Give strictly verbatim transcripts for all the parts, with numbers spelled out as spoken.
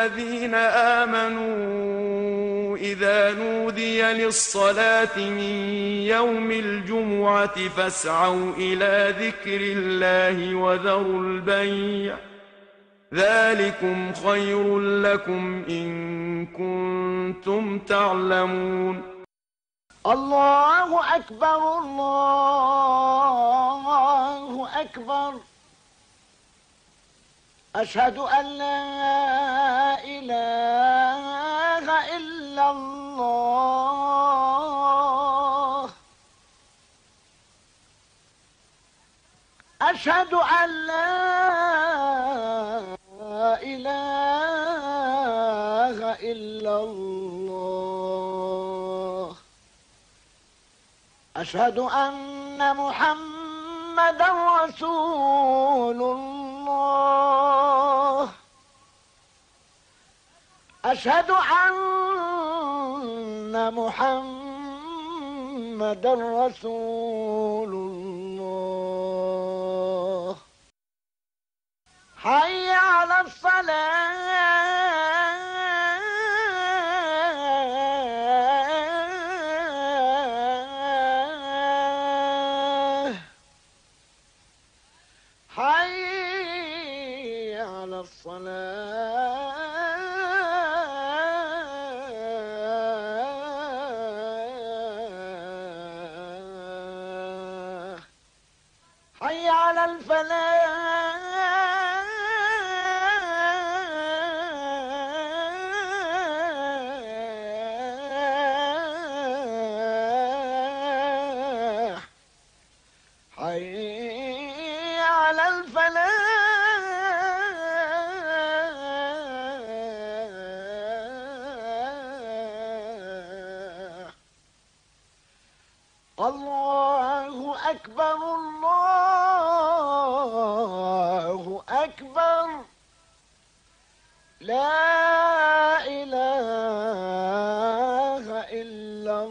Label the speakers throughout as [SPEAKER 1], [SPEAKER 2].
[SPEAKER 1] الذين آمنوا إذا نودي للصلاة من يوم الجمعة فاسعوا إلى ذكر الله وذروا البيع ذلكم خير لكم إن كنتم تعلمون.
[SPEAKER 2] الله أكبر الله أكبر. أشهد أن لا إله إلا الله. أشهد أن لا إله إلا الله. أشهد أن محمدا رسول الله. أشهد أن محمدا رسول الله. حي على الصلاة. حي على الصلاة. حي على الفلاح. حي على الفلاح. الله أكبر الله أكبر. لا إله إلا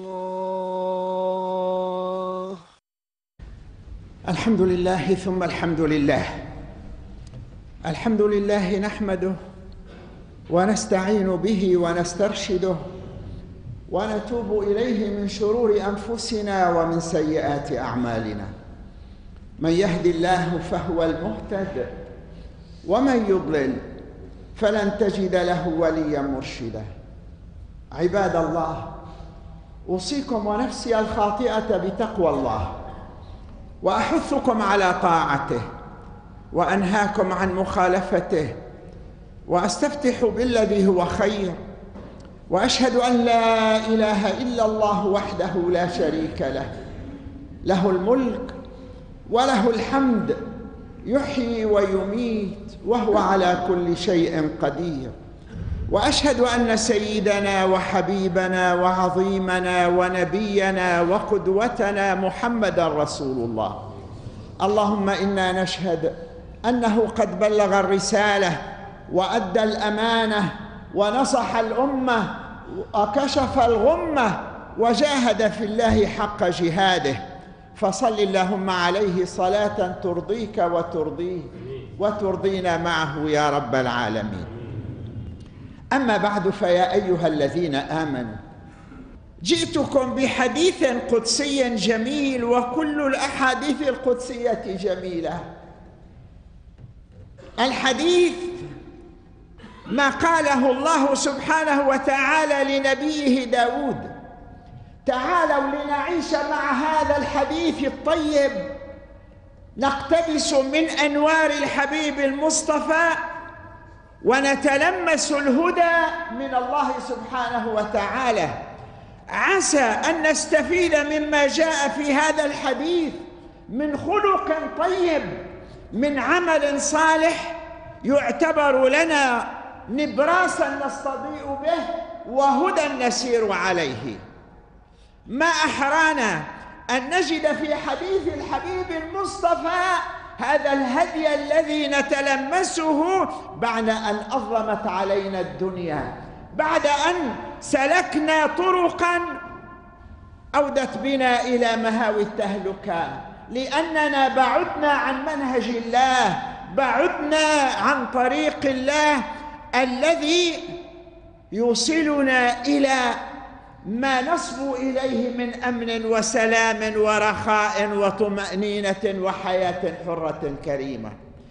[SPEAKER 2] الله.
[SPEAKER 3] الحمد لله ثم الحمد لله. الحمد لله نحمده ونستعين به ونسترشده ونتوب إليه من شرور أنفسنا ومن سيئات أعمالنا. من يهد الله فهو المهتد ومن يضلل فلن تجد له وليا مرشدا. عباد الله، أوصيكم ونفسي الخاطئة بتقوى الله، وأحثكم على طاعته، وأنهاكم عن مخالفته، وأستفتح بالذي هو خير، وأشهد أن لا إله إلا الله وحده لا شريك له، له الملك وله الحمد، يحيي ويميت وهو على كل شيء قدير. وأشهد أن سيدنا وحبيبنا وعظيمنا ونبينا وقدوتنا محمدًا رسول الله. اللهم إنا نشهد أنه قد بلغ الرسالة وأدى الأمانة ونصح الأمة وكشف الغمة وجاهد في الله حق جهاده، فصل اللهم عليه صلاة ترضيك وترضيه وترضينا معه يا رب العالمين. أما بعد، فيا أيها الذين آمنوا، جئتكم بحديث قدسي جميل، وكل الأحاديث القدسية جميلة. الحديث ما قاله الله سبحانه وتعالى لنبيه داود. تعالوا لنعيش مع هذا الحديث الطيب، نقتبس من أنوار الحبيب المصطفى، ونتلمس الهدى من الله سبحانه وتعالى. عسى أن نستفيد مما جاء في هذا الحديث من خلق طيب، من عمل صالح يعتبر لنا نبراسا نستضيء به وهدى نسير عليه. ما أحرانا أن نجد في حديث الحبيب المصطفى هذا الهدي الذي نتلمسه بعد أن أظلمت علينا الدنيا، بعد أن سلكنا طرقا أودت بنا إلى مهاوي التهلكة، لأننا بعدنا عن منهج الله، بعدنا عن طريق الله الذي يوصلنا إلى ما نصبو إليه من أمن وسلام ورخاء وطمأنينة وحياة حرة كريمة.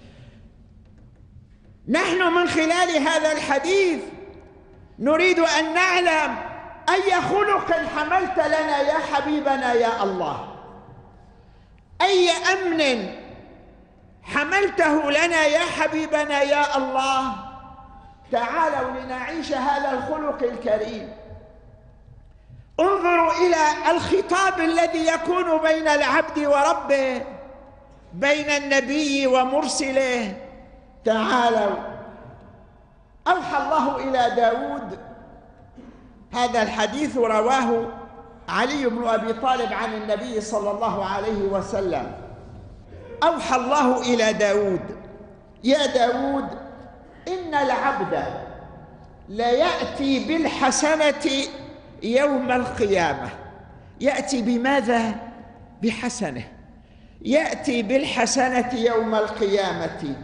[SPEAKER 3] نحن من خلال هذا الحديث نريد أن نعلم أي خلق حملت لنا يا حبيبنا يا الله، أي أمن حملته لنا يا حبيبنا يا الله. تعالوا لنعيش هذا الخلق الكريم. انظروا إلى الخطاب الذي يكون بين العبد وربه، بين النبي ومرسله. تعالوا، أوحى الله إلى داود. هذا الحديث رواه علي بن أبي طالب عن النبي صلى الله عليه وسلم. أوحى الله إلى داود: يا داود، إن العبد ليأتي بالحسنة يوم القيامة. يأتي بماذا؟ بحسنة. يأتي بالحسنة يوم القيامة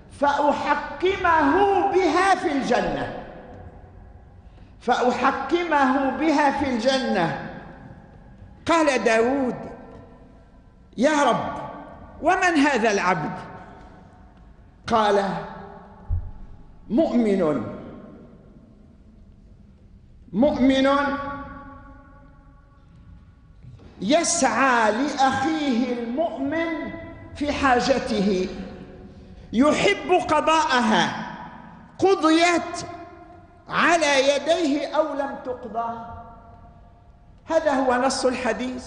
[SPEAKER 3] فأحكمه بها في الجنة، فأحكمه بها في الجنة. قال داود: يا رب، ومن هذا العبد؟ قال: مؤمن مؤمن يسعى لأخيه المؤمن في حاجته، يحب قضاءها، قضيت على يديه أو لم تقضى. هذا هو نص الحديث.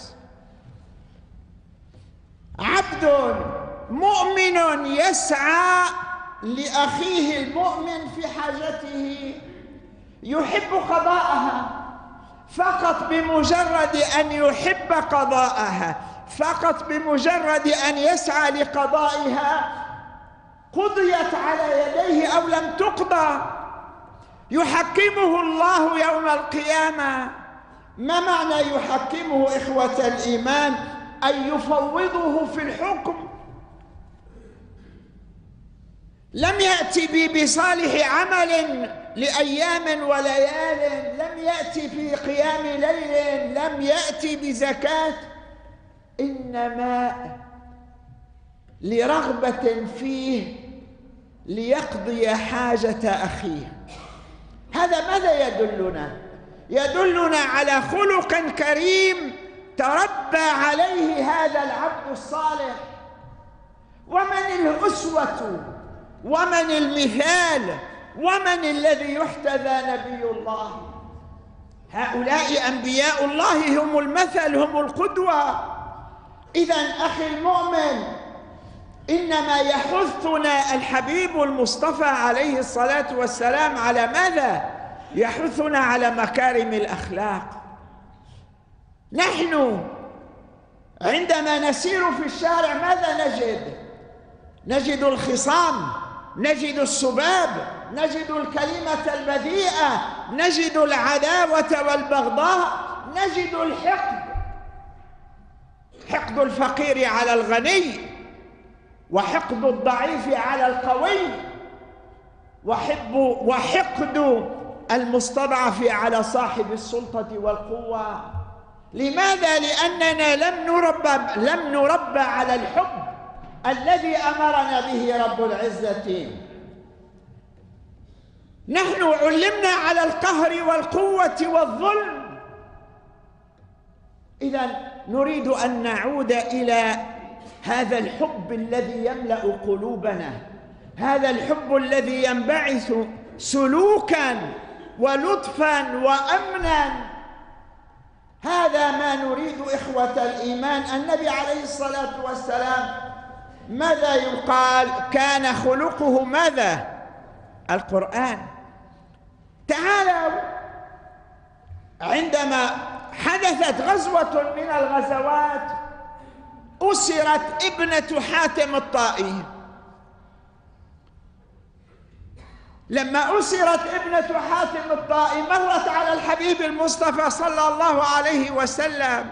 [SPEAKER 3] عبد مؤمن يسعى لأخيه المؤمن في حاجته، يحب قضاءها، فقط بمجرد أن يحب قضاءها، فقط بمجرد أن يسعى لقضائها، قضيت على يديه أو لم تقضى، يحكمه الله يوم القيامة. ما معنى يحكمه إخوة الإيمان؟ أن يفوضه في الحكم. لم يأتي بي بصالح عمل لأيام وليال، لم يأتي في قيام ليل، لم يأتي بزكاة، إنما لرغبة فيه ليقضي حاجة أخيه. هذا ماذا يدلنا؟ يدلنا على خلق كريم تربى عليه هذا العبد الصالح. ومن الأسوة ومن المثال ومن الذي يحتذى؟ نبي الله. هؤلاء أنبياء الله، هم المثل، هم القدوة. إذن أخي المؤمن، إنما يحثنا الحبيب المصطفى عليه الصلاة والسلام على ماذا؟ يحثنا على مكارم الأخلاق. نحن عندما نسير في الشارع ماذا نجد؟ نجد الخصام، نجد السباب، نجد الكلمة البذيئة، نجد العداوة والبغضاء، نجد الحقد، حقد الفقير على الغني، وحقد الضعيف على القوي، وحب وحقد المستضعف على صاحب السلطة والقوة. لماذا؟ لأننا لم نربى لم نربى على الحب الذي أمرنا به رب العزة. نحن علمنا على القهر والقوة والظلم. إذن نريد أن نعود إلى هذا الحب الذي يملأ قلوبنا، هذا الحب الذي ينبعث سلوكا ولطفا وأمنا. هذا ما نريد إخوة الإيمان. النبي عليه الصلاة والسلام ماذا يقال؟ كان خلقه ماذا؟ القرآن. تعالوا، عندما حدثت غزوة من الغزوات أسرت ابنة حاتم الطائي. لما أسرت ابنة حاتم الطائي مرت على الحبيب المصطفى صلى الله عليه وسلم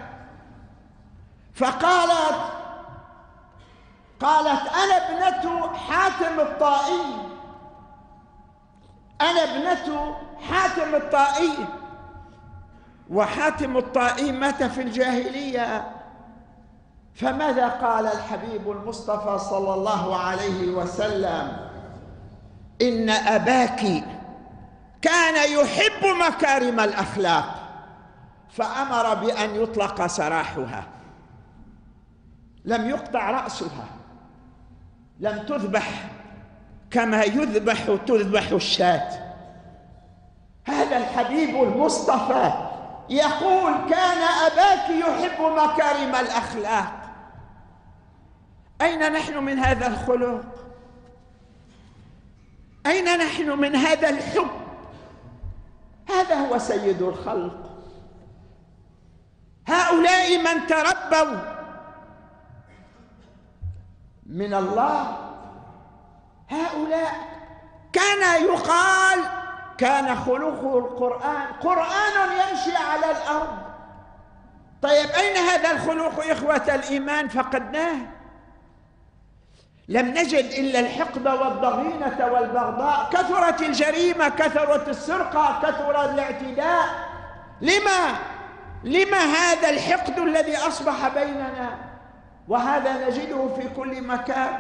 [SPEAKER 3] فقالت قالت أنا ابنة حاتم الطائي، أنا ابنة حاتم الطائي، وحاتم الطائي مات في الجاهلية. فماذا قال الحبيب المصطفى صلى الله عليه وسلم؟ إن أباك كان يحب مكارم الأخلاق فأمر بأن يطلق سراحها، لم يقطع رأسها، لم تذبح كما يذبح تذبح الشاة. هذا الحبيب المصطفى يقول كان أباك يحب مكارم الأخلاق. أين نحن من هذا الخلق؟ أين نحن من هذا الحب؟ هذا هو سيد الخلق. هؤلاء من تربوا من الله، هؤلاء كان يقال كان خلقه القرآن، قرآن يمشي على الأرض. طيب أين هذا الخلق إخوة الإيمان؟ فقدناه. لم نجد إلا الحقد والضغينة والبغضاء، كثرت الجريمة، كثرت السرقة، كثر الاعتداء. لما؟ لما هذا الحقد الذي أصبح بيننا؟ وهذا نجده في كل مكان.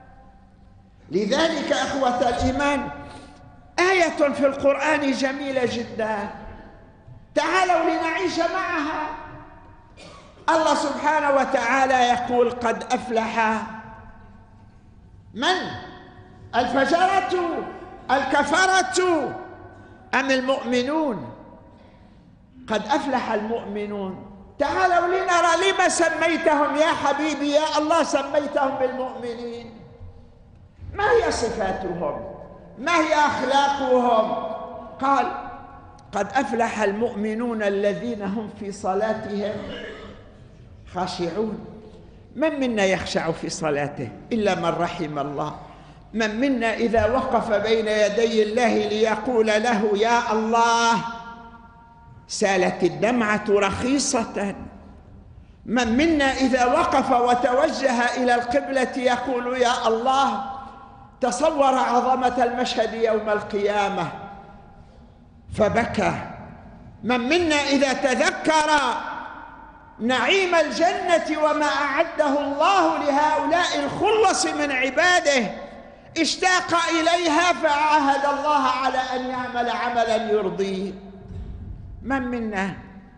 [SPEAKER 3] لذلك أخوة الإيمان آية في القرآن جميلة جدا، تعالوا لنعيش معها. الله سبحانه وتعالى يقول قد أفلح من؟ الفجرة الكفرة أم المؤمنون؟ قد أفلح المؤمنون. تعالوا لنرى لما سميتهم يا حبيبي يا الله سميتهم بالمؤمنين؟ ما هي صفاتهم؟ ما هي أخلاقهم؟ قال قد أفلح المؤمنون الذين هم في صلاتهم خاشعون. من منا يخشع في صلاته إلا من رحم الله؟ من منا إذا وقف بين يدي الله ليقول له يا الله سالت الدمعة رخيصة؟ من منا إذا وقف وتوجه إلى القبلة يقول يا الله تصور عظمة المشهد يوم القيامة فبكى؟ من منا إذا تذكر نعيم الجنة وما أعده الله لهؤلاء الخلص من عباده اشتاق إليها فعاهد الله على أن يعمل عملا يرضيه؟ من منا؟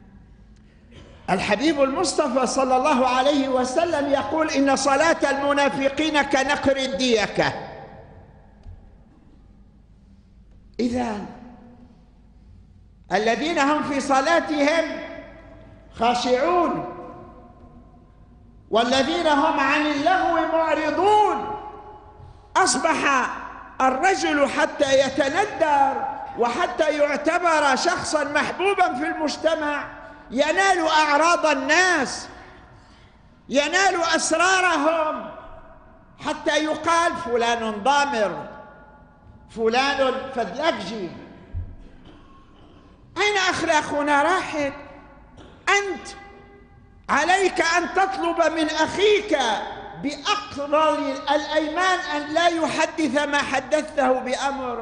[SPEAKER 3] الحبيب المصطفى صلى الله عليه وسلم يقول إن صلاة المنافقين كنقر الديكة. إذن الذين هم في صلاتهم خاشعون والذين هم عن اللغو معرضون. أصبح الرجل حتى يتندر وحتى يعتبر شخصا محبوبا في المجتمع ينال أعراض الناس، ينال أسرارهم، حتى يقال فلان ضامر، فلان فذلكجي. أين أخلاقنا راحت؟ أنت عليك أن تطلب من أخيك بأقرر الأيمان أن لا يحدث ما حدثته بأمر،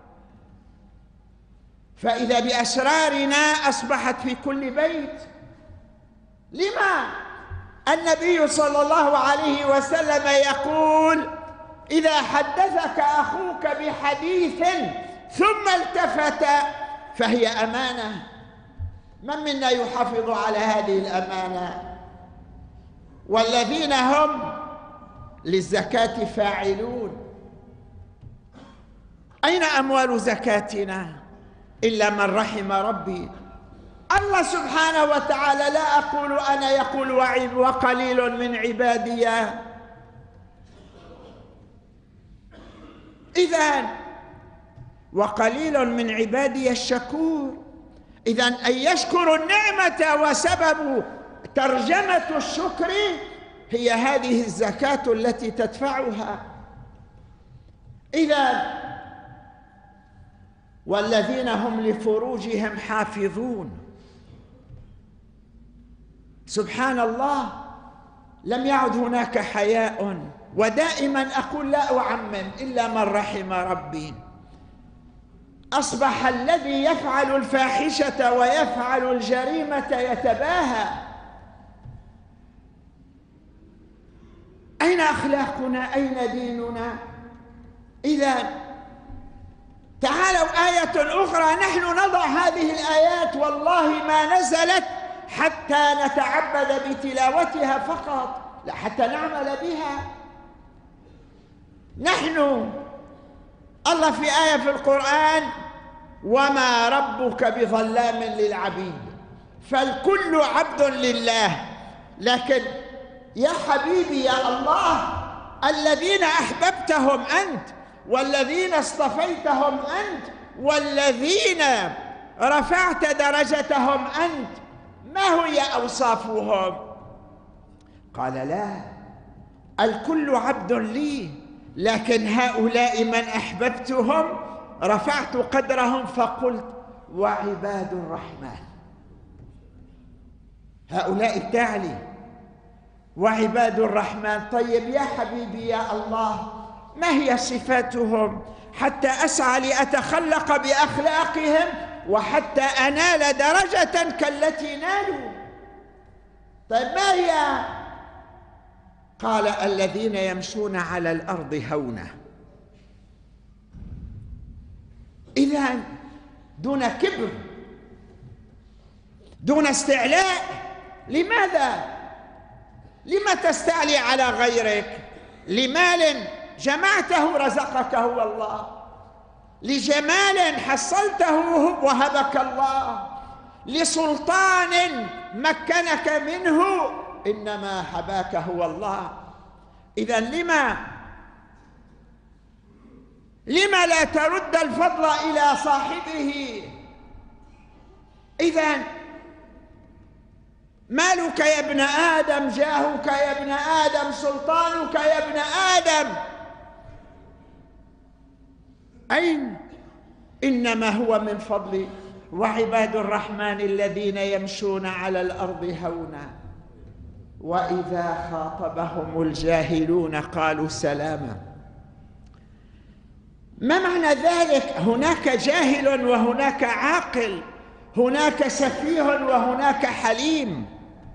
[SPEAKER 3] فإذا بأسرارنا أصبحت في كل بيت. لما؟ النبي صلى الله عليه وسلم يقول إذا حدثك أخوك بحديث ثم التفت فهي أمانة. من منا يحافظ على هذه الأمانة؟ والذين هم للزكاة فاعلون. أين أموال زكاتنا؟ إلا من رحم ربي. الله سبحانه وتعالى لا أقول أنا يقول وقليل من عبادي. إذن وقليل من عبادي الشكور. إذن أن يشكروا النعمة وسبب ترجمة الشكر هي هذه الزكاة التي تدفعها. إذن والذين هم لفروجهم حافظون. سبحان الله لم يعد هناك حياء. ودائما أقول لا أعمم إلا من رحم ربي. أصبح الذي يفعل الفاحشة ويفعل الجريمة يتباهى. أين أخلاقنا؟ أين ديننا؟ إذن تعالوا آية أخرى، نحن نضع هذه الآيات والله ما نزلت حتى نتعبد بتلاوتها فقط، لا حتى نعمل بها. نحن الله في آية في القرآن وما ربك بظلام للعبيد، فالكل عبد لله. لكن يا حبيبي يا الله، الذين أحببتهم أنت والذين اصطفيتهم أنت والذين رفعت درجتهم أنت، ما هي أوصافهم؟ قال لا، الكل عبد لي، لكن هؤلاء من أحببتهم رفعت قدرهم فقلت وعباد الرحمن، هؤلاء التعلي وعباد الرحمن. طيب يا حبيبي يا الله، ما هي صفاتهم حتى أسعى لأتخلق بأخلاقهم وحتى أنال درجة كالتي نالوا؟ طيب ما هي؟ قال الذين يمشون على الأرض هونا. إذن دون كبر، دون استعلاء. لماذا؟ لما تستعلي على غيرك؟ لمال جمعته رزقك هو الله، لجمال حصلته وهبك الله، لسلطان مكنك منه إنما حباك هو الله. إذن لما لما لا ترد الفضل إلى صاحبه؟ إذن مالك يا ابن آدم، جاهك يا ابن آدم، سلطانك يا ابن آدم، أين؟ إنما هو من فضل وعباد الرحمن الذين يمشون على الأرض هونا وإذا خاطبهم الجاهلون قالوا سلاما. ما معنى ذلك؟ هناك جاهل وهناك عاقل، هناك سفيه وهناك حليم.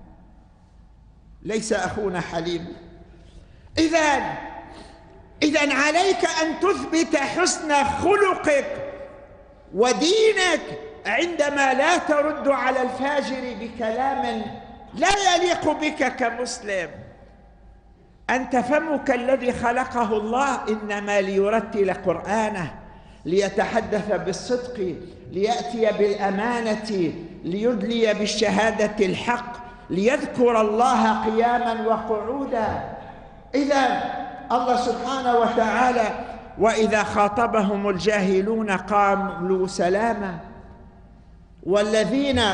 [SPEAKER 3] ليس أخونا حليم. إذن إذن عليك أن تثبت حسن خلقك ودينك عندما لا ترد على الفاجر بكلام لا يليق بك كمسلم. أنت فمك الذي خلقه الله إنما ليرتل قرآنه، ليتحدث بالصدق، ليأتي بالأمانة، ليدلي بالشهادة الحق، ليذكر الله قياما وقعودا. إذن الله سبحانه وتعالى وإذا خاطبهم الجاهلون قالوا سلاما، والذين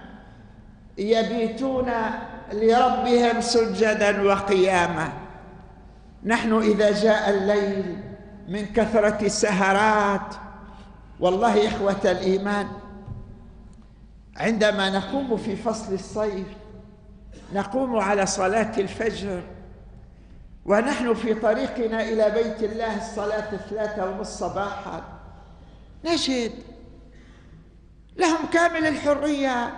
[SPEAKER 3] يبيتون لربهم سجدا وقياما. نحن إذا جاء الليل من كثرة السهرات، والله إخوة الإيمان عندما نقوم في فصل الصيف نقوم على صلاة الفجر ونحن في طريقنا إلى بيت الله الصلاة الثلاثة ونصف صباحا، نجد لهم كامل الحرية،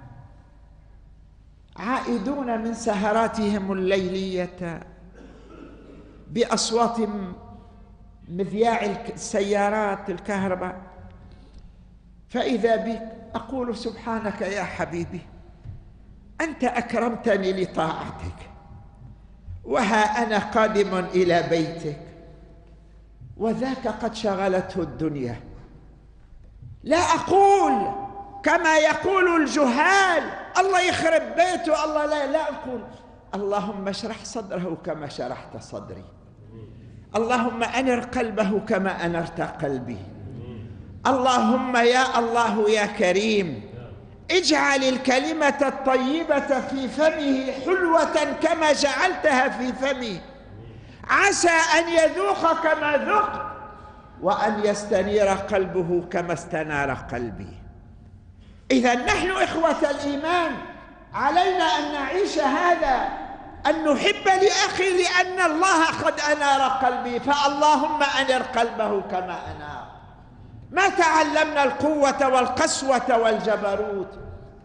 [SPEAKER 3] عائدون من سهراتهم الليلية بأصوات مذياع السيارات الكهرباء، فإذا بك أقول سبحانك يا حبيبي، أنت أكرمتني لطاعتك، وها أنا قادم إلى بيتك وذاك قد شغلته الدنيا. لا أقول كما يقول الجهال الله يخرب بيته الله، لا لا أقول اللهم اشرح صدره كما شرحت صدري، اللهم أنر قلبه كما أنرت قلبي، اللهم يا الله يا كريم اجعل الكلمة الطيبة في فمه حلوة كما جعلتها في فمي، عسى أن يذوق كما ذقت وأن يستنير قلبه كما استنار قلبي. إذا نحن إخوة الإيمان علينا أن نعيش هذا، أن نحب لأخي لأن الله قد أنار قلبي، فاللهم أنر قلبه كما أنار. ما تعلمنا القوة والقسوة والجبروت،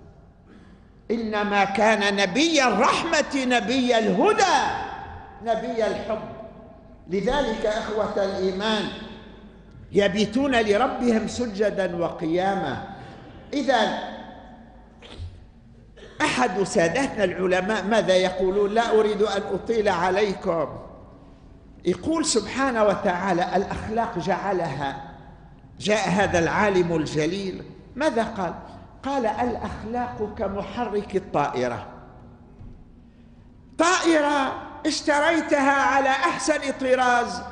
[SPEAKER 3] إنما كان نبي الرحمة، نبي الهدى، نبي الحب. لذلك إخوة الإيمان يبيتون لربهم سجدا وقياما. إذن أحد ساداتنا العلماء ماذا يقولون؟ لا أريد أن أطيل عليكم. يقول سبحانه وتعالى الأخلاق جعلها، جاء هذا العالم الجليل ماذا قال؟ قال الأخلاق كمحرك الطائرة. طائرة اشتريتها على أحسن طراز،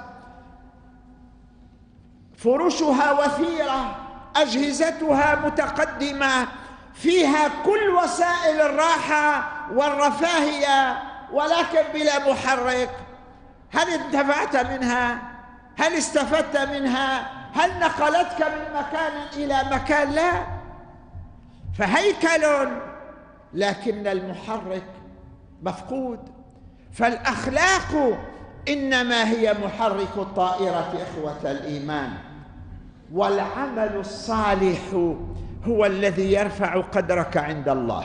[SPEAKER 3] فرشها وثيرة، أجهزتها متقدمة، فيها كل وسائل الراحة والرفاهية، ولكن بلا محرك. هل انتفعت منها؟ هل استفدت منها؟ هل نقلتك من مكان إلى مكان؟ لا، فهيكل لكن المحرك مفقود. فالأخلاق إنما هي محرك الطائرة إخوة الإيمان، والعمل الصالح هو الذي يرفع قدرك عند الله،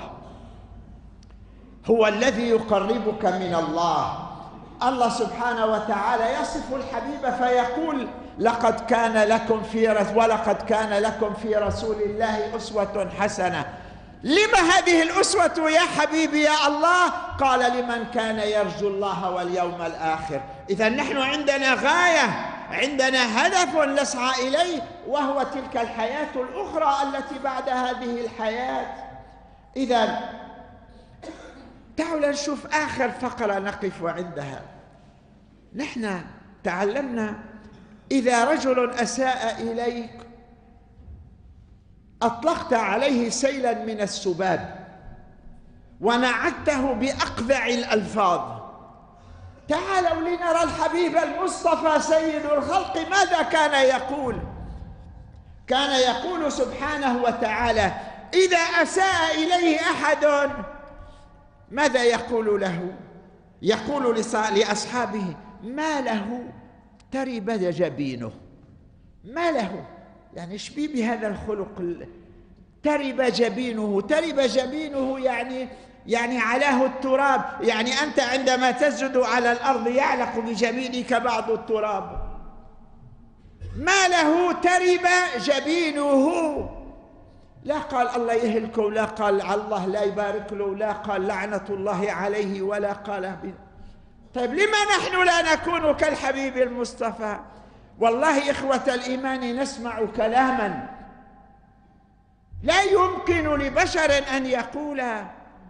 [SPEAKER 3] هو الذي يقربك من الله. الله سبحانه وتعالى يصف الحبيب فيقول لقد كان لكم في رسول ولقد كان لكم في رسول الله أسوة حسنة. لما هذه الأسوة يا حبيبي يا الله؟ قال لمن كان يرجو الله واليوم الآخر. إذا نحن عندنا غاية، عندنا هدف نسعى إليه، وهو تلك الحياة الأخرى التي بعد هذه الحياة. إذا تعالوا نشوف آخر فقرة نقف عندها. نحن تعلمنا إذا رجل أساء إليك أطلقت عليه سيلا من السباب ونعته بأقذع الألفاظ. تعالوا لنرى الحبيب المصطفى سيد الخلق ماذا كان يقول. كان يقول سبحانه وتعالى إذا أساء إليه أحد ماذا يقول له؟ يقول لأصحابه ما له ترب جبينه. ما له يعني ايش بيه بهذا الخلق؟ ترب جبينه. ترب جبينه يعني يعني علاه التراب، يعني أنت عندما تسجد على الأرض يعلق بجبينك بعض التراب. ما له ترب جبينه. لا قال الله يهلكه، لا قال الله لا يبارك له، لا قال لعنة الله عليه، ولا قال ب... طيب لما نحن لا نكون كالحبيب المصطفى؟ والله إخوة الإيمان نسمع كلاما لا يمكن لبشر أن يقولا.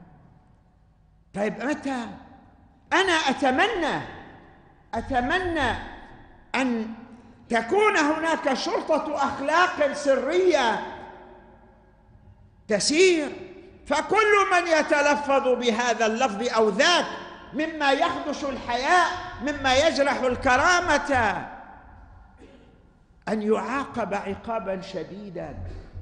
[SPEAKER 3] طيب متى؟ أنا أتمنى أتمنى أن تكون هناك شرطة أخلاق سرية تسير، فكل من يتلفظ بهذا اللفظ أو ذاك مما يخدش الحياء، مما يجرح الكرامة، أن يعاقب عقابا شديدا.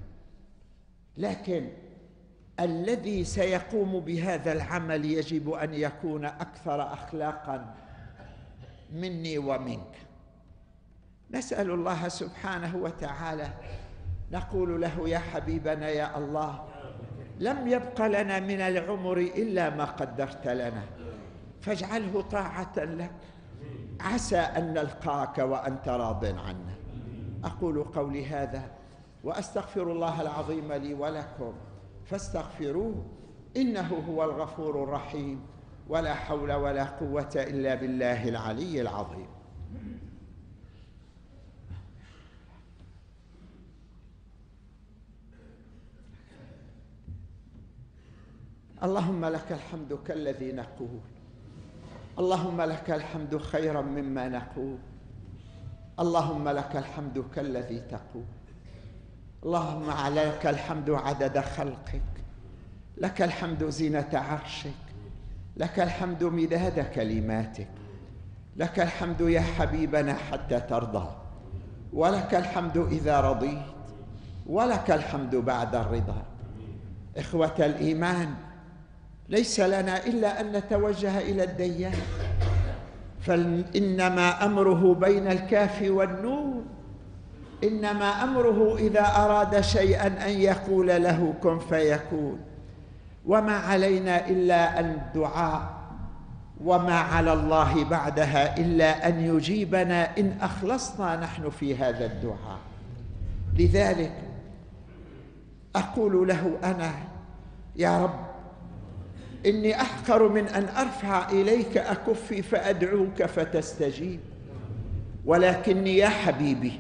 [SPEAKER 3] لكن الذي سيقوم بهذا العمل يجب أن يكون أكثر أخلاقا مني ومنك. نسأل الله سبحانه وتعالى، نقول له يا حبيبنا يا الله لم يبق لنا من العمر إلا ما قدرت لنا، فاجعله طاعة لك، عسى أن نلقاك وأنت راض عنا. أقول قولي هذا وأستغفر الله العظيم لي ولكم فاستغفروه إنه هو الغفور الرحيم، ولا حول ولا قوة إلا بالله العلي العظيم. اللهم لك الحمد كالذي نقول، اللهم لك الحمد خيرا مما نقول، اللهم لك الحمد كالذي تقول، اللهم لك الحمد عدد خلقك، لك الحمد زينة عرشك، لك الحمد مداد كلماتك، لك الحمد يا حبيبنا حتى ترضى، ولك الحمد إذا رضيت، ولك الحمد بعد الرضا. إخوة الإيمان، ليس لنا إلا أن نتوجه إلى الديان، فإنما أمره بين الكاف والنون. إنما أمره إذا أراد شيئا أن يقول له كن فيكون، وما علينا إلا الدعاء، وما على الله بعدها إلا أن يجيبنا إن أخلصنا نحن في هذا الدعاء. لذلك أقول له أنا يا رب إني أحقر من أن أرفع إليك أكفي فأدعوك فتستجيب، ولكني يا حبيبي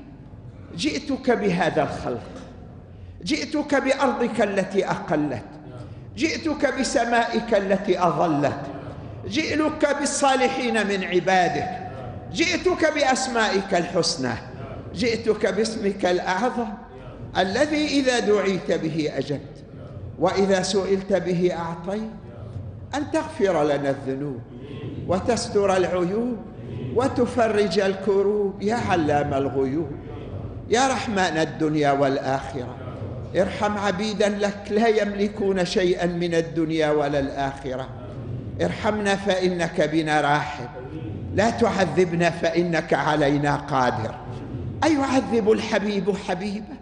[SPEAKER 3] جئتك بهذا الخلق، جئتك بأرضك التي أقلت، جئتك بسمائك التي أظلت، جئتك بالصالحين من عبادك، جئتك بأسمائك الحسنى، جئتك باسمك الأعظم الذي إذا دعيت به أجبت، وإذا سئلت به أعطيت، أن تغفر لنا الذنوب وتستر العيوب وتفرج الكروب يا علام الغيوب، يا رحمن الدنيا والآخرة ارحم عبيدا لك لا يملكون شيئا من الدنيا ولا الآخرة، ارحمنا فإنك بنا راحم، لا تعذبنا فإنك علينا قادر. أيعذب الحبيب حبيبه؟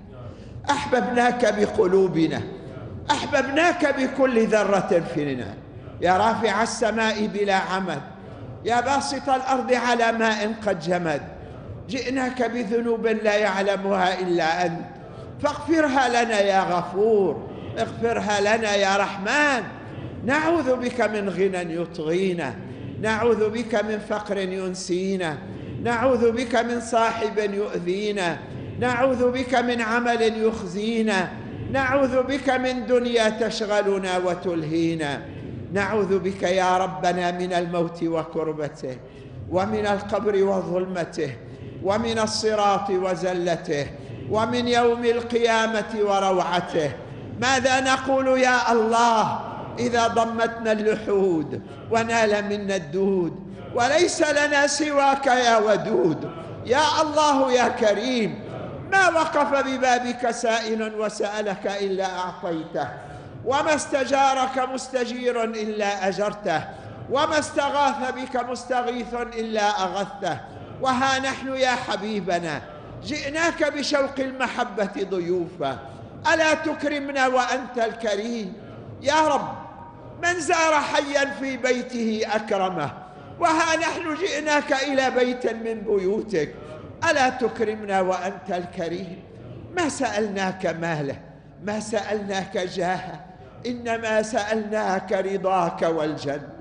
[SPEAKER 3] أحببناك بقلوبنا، أحببناك بكل ذرة فينا، يا رافع السماء بلا عمد، يا باسط الأرض على ماء قد جمد، جئناك بذنوب لا يعلمها إلا أنت، فاغفرها لنا يا غفور، اغفرها لنا يا رحمن. نعوذ بك من غنى يطغينا، نعوذ بك من فقر ينسينا، نعوذ بك من صاحب يؤذينا، نعوذ بك من عمل يخزينا، نعوذ بك من دنيا تشغلنا وتلهينا، نعوذ بك يا ربنا من الموت وكربته، ومن القبر وظلمته، ومن الصراط وزلته، ومن يوم القيامة وروعته. ماذا نقول يا الله إذا ضمتنا اللحود ونال منا الدود وليس لنا سواك يا ودود؟ يا الله يا كريم، ما وقف ببابك سائل وسألك إلا أعطيته، وما استجارك مستجير إلا أجرته، وما استغاث بك مستغيث إلا أغثته. وها نحن يا حبيبنا جئناك بشوق المحبة ضيوفا، ألا تكرمنا وأنت الكريم؟ يا رب من زار حيا في بيته أكرمه، وها نحن جئناك إلى بيت من بيوتك، ألا تكرمنا وأنت الكريم؟ ما سألناك ماله، ما سألناك جاهه، إنما سألناك رضاك والجنة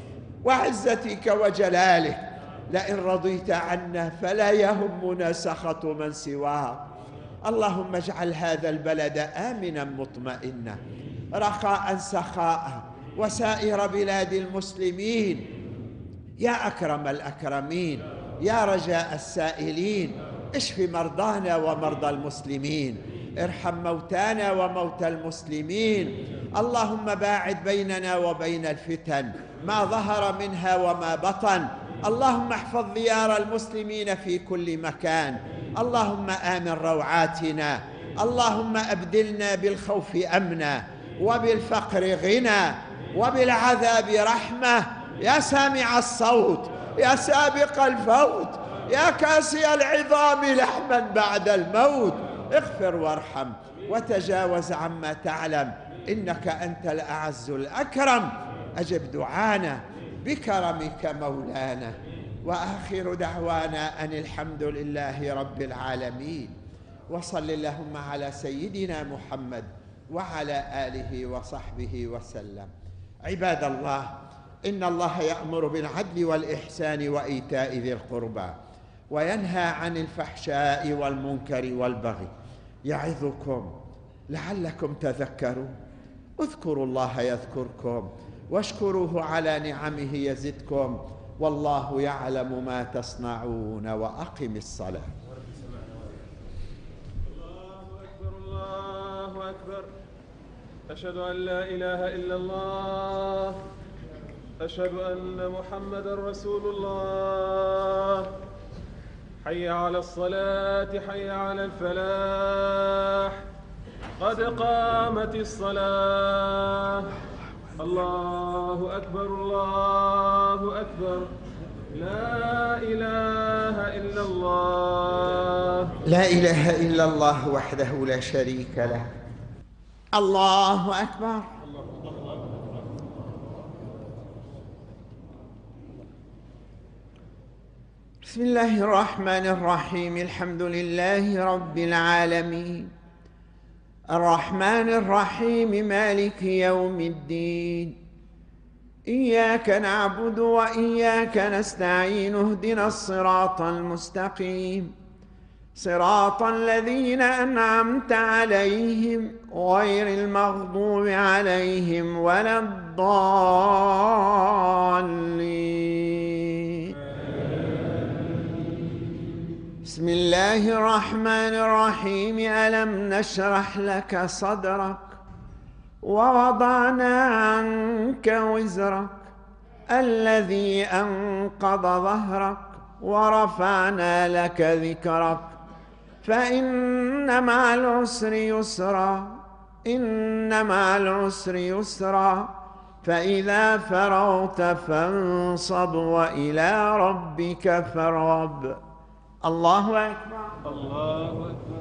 [SPEAKER 3] وعزتك وجلالك. لئن رضيت عنا فلا يهمنا سخط من سواك. اللهم اجعل هذا البلد آمنا مطمئنا رخاء سخاء، وسائر بلاد المسلمين، يا أكرم الأكرمين، يا رجاء السائلين. اشف مرضانا ومرضى المسلمين، ارحم موتانا وموتى المسلمين. اللهم باعد بيننا وبين الفتن ما ظهر منها وما بطن. اللهم احفظ ديار المسلمين في كل مكان. اللهم آمن روعاتنا. اللهم أبدلنا بالخوف أمنا، وبالفقر غنى، وبالعذاب رحمة. يا سامع الصوت، يا سابق الفوت، يا كاسي العظام لحما بعد الموت، اغفر وارحم وتجاوز عما تعلم، إنك أنت الأعز الأكرم. أجب دعانا بكرمك مولانا. وآخر دعوانا أن الحمد لله رب العالمين، وصل اللهم على سيدنا محمد وعلى آله وصحبه وسلم. عباد الله، إن الله يأمر بالعدل والإحسان وإيتاء ذي القربى، وينهى عن الفحشاء والمنكر والبغي، يعظكم لعلكم تذكرون. اذكروا الله يذكركم، واشكروه على نعمه يزدكم، والله يعلم ما تصنعون. وأقم الصلاة.
[SPEAKER 4] الله أكبر الله أكبر. أشهد أن لا إله إلا الله، أشهد أن محمدا رسول الله. حي على الصلاة، حي على الفلاح، قد قامت الصلاة. الله أكبر الله أكبر. لا إله إلا الله.
[SPEAKER 3] لا إله إلا الله وحده لا شريك له. الله أكبر. بسم الله الرحمن الرحيم. الحمد لله رب العالمين، الرحمن الرحيم، مالك يوم الدين. إياك نعبد وإياك نستعين. اهدنا الصراط المستقيم، صراط الذين أنعمت عليهم غير المغضوب عليهم ولا الضالين. بسم الله الرحمن الرحيم. ألم نشرح لك صدرك ووضعنا عنك وزرك الذي أنقض ظهرك ورفعنا لك ذكرك فإن مع العسر يسرا إن مع العسر يسرا فإذا فرغت فانصب وإلى ربك فارغب. الله أكبر.
[SPEAKER 4] الله أكبر.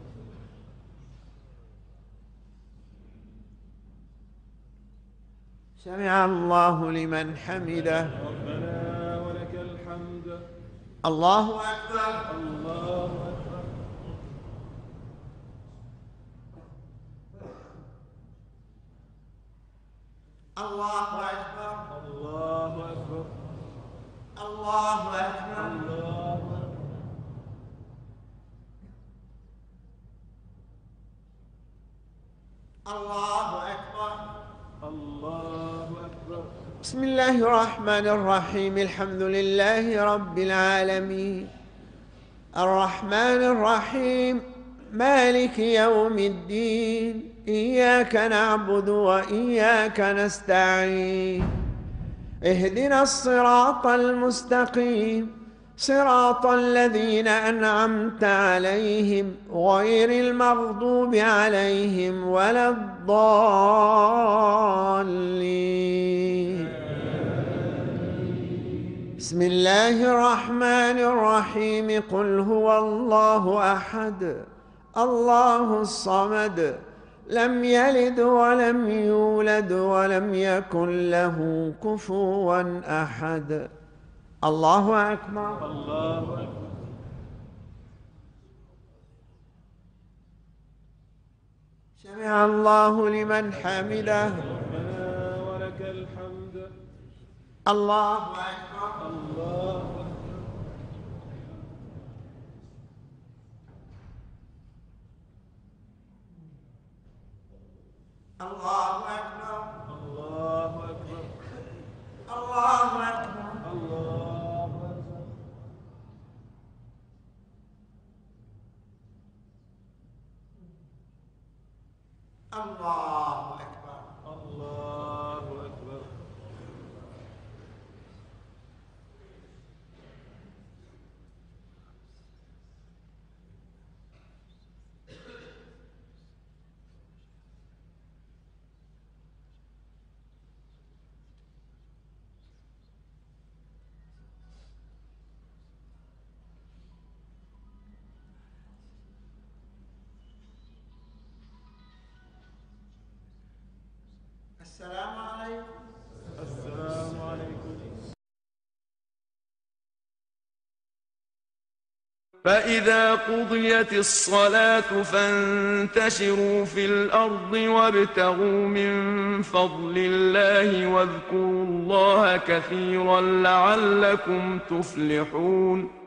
[SPEAKER 3] سمع الله لمن حمده.
[SPEAKER 4] ربنا ولك الحمد.
[SPEAKER 3] الله أكبر.
[SPEAKER 4] الله أكبر.
[SPEAKER 3] الله أكبر.
[SPEAKER 4] الله أكبر.
[SPEAKER 3] الله أكبر.
[SPEAKER 4] الله أكبر.
[SPEAKER 3] الله أكبر.
[SPEAKER 4] الله أكبر.
[SPEAKER 3] بسم الله الرحمن الرحيم. الحمد لله رب العالمين، الرحمن الرحيم، مالك يوم الدين. إياك نعبد وإياك نستعين. اهدنا الصراط المستقيم، صراط الذين أنعمت عليهم غير المغضوب عليهم ولا الضالين. بسم الله الرحمن الرحيم. قل هو الله أحد الله الصمد لم يلد ولم يولد ولم يكن له كفوا أحد. الله أكبر.
[SPEAKER 4] الله أكبر.
[SPEAKER 3] سمع الله لمن حمده.
[SPEAKER 4] ربنا ولك الحمد.
[SPEAKER 3] الله أكبر.
[SPEAKER 4] الله أكبر.
[SPEAKER 3] الله أكبر.
[SPEAKER 4] الله أكبر.
[SPEAKER 3] الله أكبر.
[SPEAKER 4] الله أكبر.
[SPEAKER 3] الله أكبر.
[SPEAKER 4] الله أكبر.
[SPEAKER 3] السلام عليكم.
[SPEAKER 4] السلام عليكم.
[SPEAKER 1] فإذا قضيت الصلاة فانتشروا في الأرض وابتغوا من فضل الله واذكروا الله كثيرا لعلكم تفلحون.